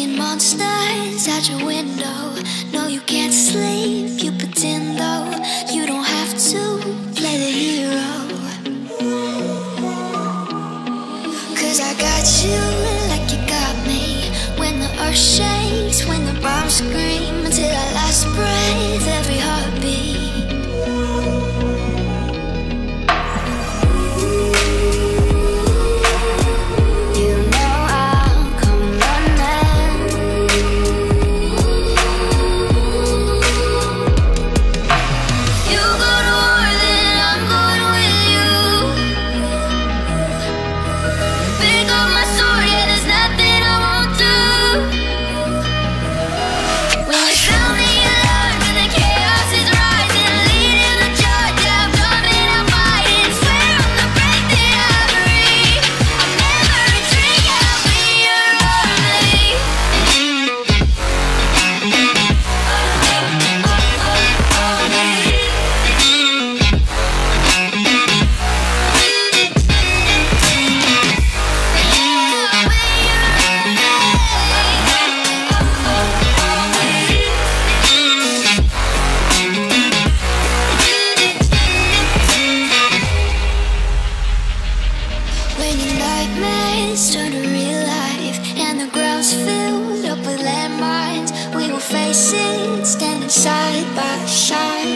Seeing monsters out your window. No, you can't sleep, you pretend though. You don't have to play the hero. Cause I got you like you got me. When the earth shakes, when the bombs scream, until our last breath, every heartbeat. Turn to real life, and the ground's filled up with landmines. We will face it, standing side by side.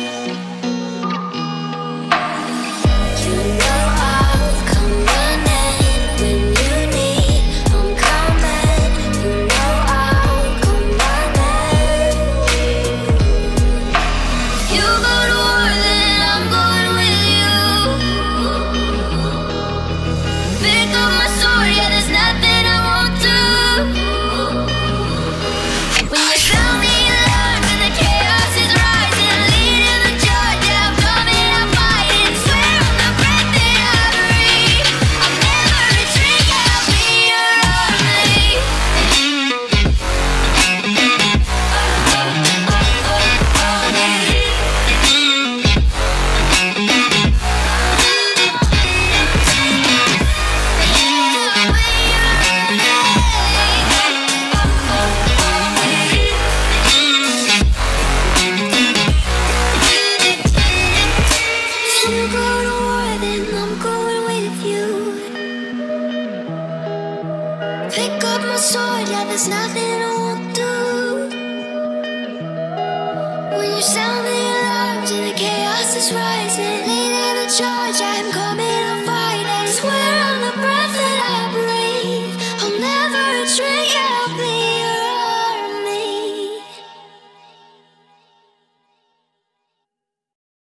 You know I'll come running when you need. I'm coming. You know I'll come running. You go to war, then I'm going with you. Pick up my sword, yeah, there's nothing I won't do. When you sound the alarm and the chaos is rising, leading the charge, yeah, I'm coming, I'm fighting. Swear on the breath that I breathe, I'll never retreat, yeah, I'll be your army. If you go to war, then I'm going with you. Pick up my sword, yeah, there's nothing I won't do. When you sound the alarms and the chaos is rising, leading the charge, I'm coming.